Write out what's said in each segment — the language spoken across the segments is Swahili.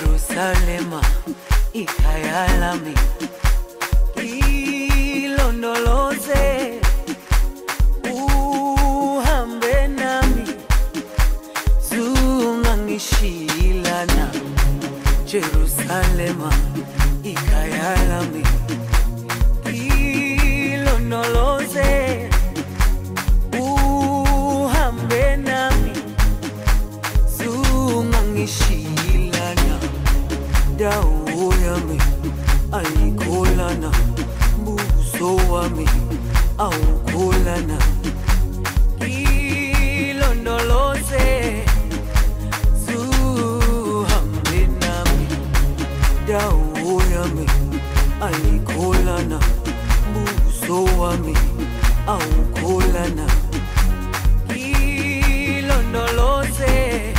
Jerusalema ikhaya lami, ilondoloze uhambe nami, zungangishilana. Jerusalema ikhaya lami, ilondoloze uhambe nami, zungangishilana. Dawo yami ayikholana, buso wami awukholana. Ilondoloze zuhambe nami, dawo yami ayikholana, buso wami awukholana. Ilondoloze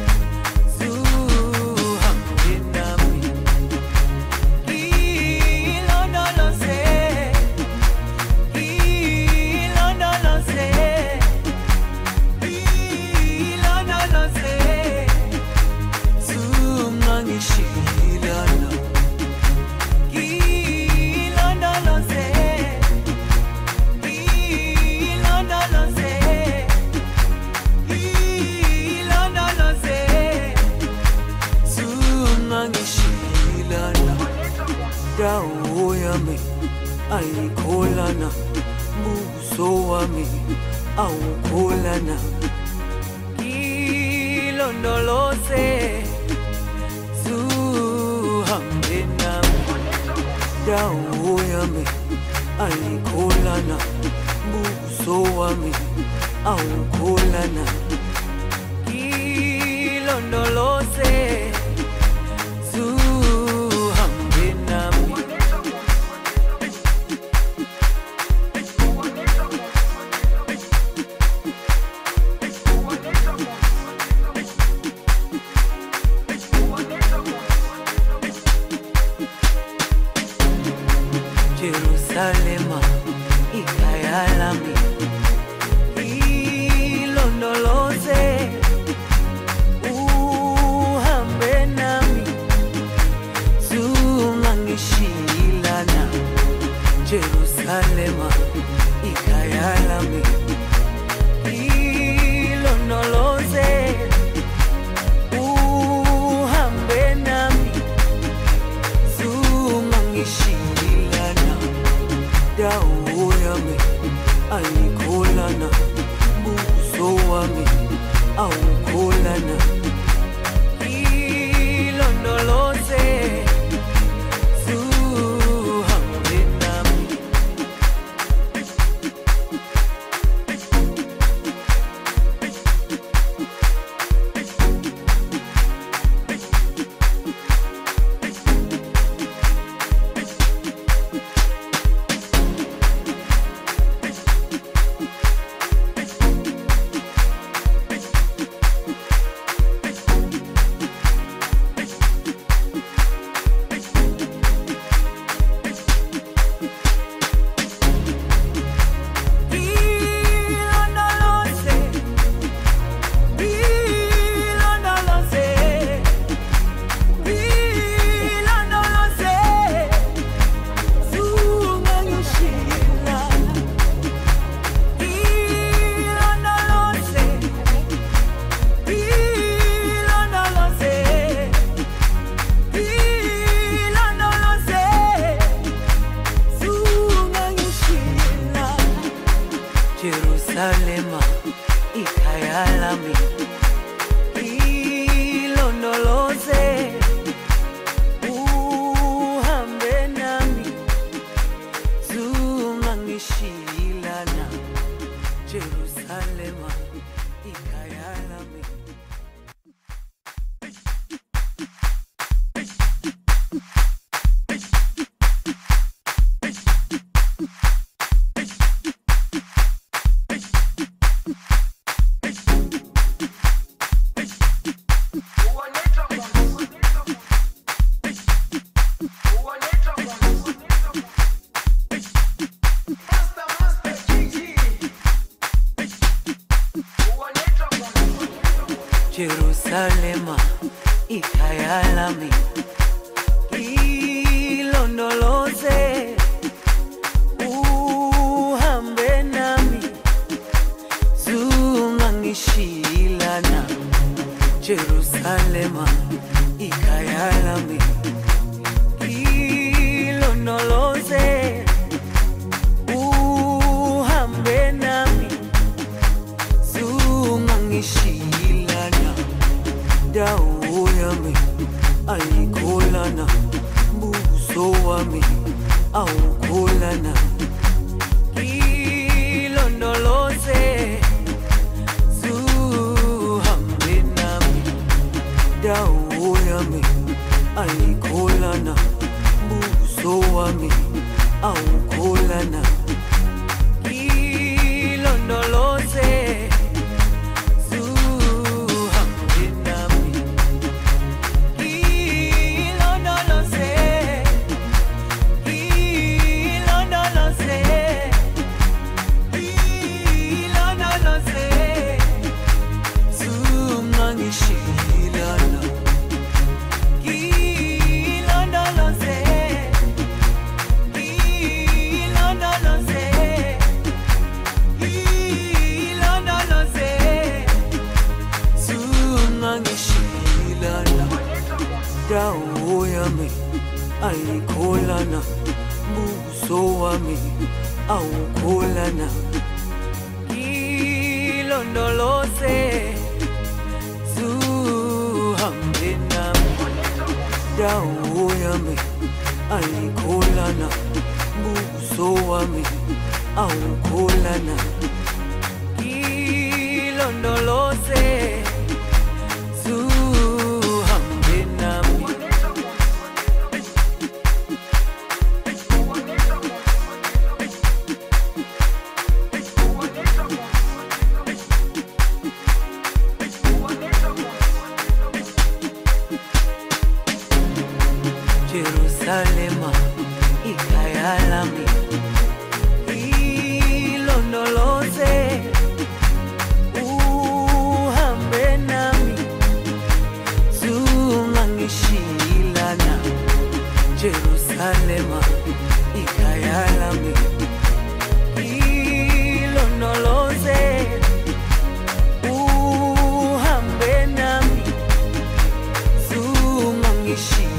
dawo yami ayikholana, buso wami awukholana. Ilondoloze zuhambe nami, dawo yami ayikholana, buso wami awukholana. Ilondoloze Jerusalema ikhaya lami, ilondoloze uhambe nami, zungangishilana. Jerusalema ikhaya lami, ilondoloze uhambe nami, zungangishilana. Dawo yami ayikholana, buso wami awukholana. Ilondoloze zuhambe nami. Jerusalema ikhaya lami, ilondoloze uhambe nami, zungangishilana. Jerusalema ikhaya lami. Jerusalema ikhaya ikayalami ilondoloze uhambe nami zungangishilana Jerusalema ikayalami ilondoloze uhambe nami zungangishilana dawo yami ayikholana buso wami awukholana ilondoloze zuhambe nami dawo yami ayikholana buso wami awukholana ilondoloze dawo yami ayikholana buso wami awukholana ilondoloze zuhambe nami dawo yami ayikholana buso wami awukholana ilondoloze Jerusalema ikayalami ilondoloze uhambe nami zungangishilana Jerusalema ikayalami ilondoloze uhambe nami zungangishilana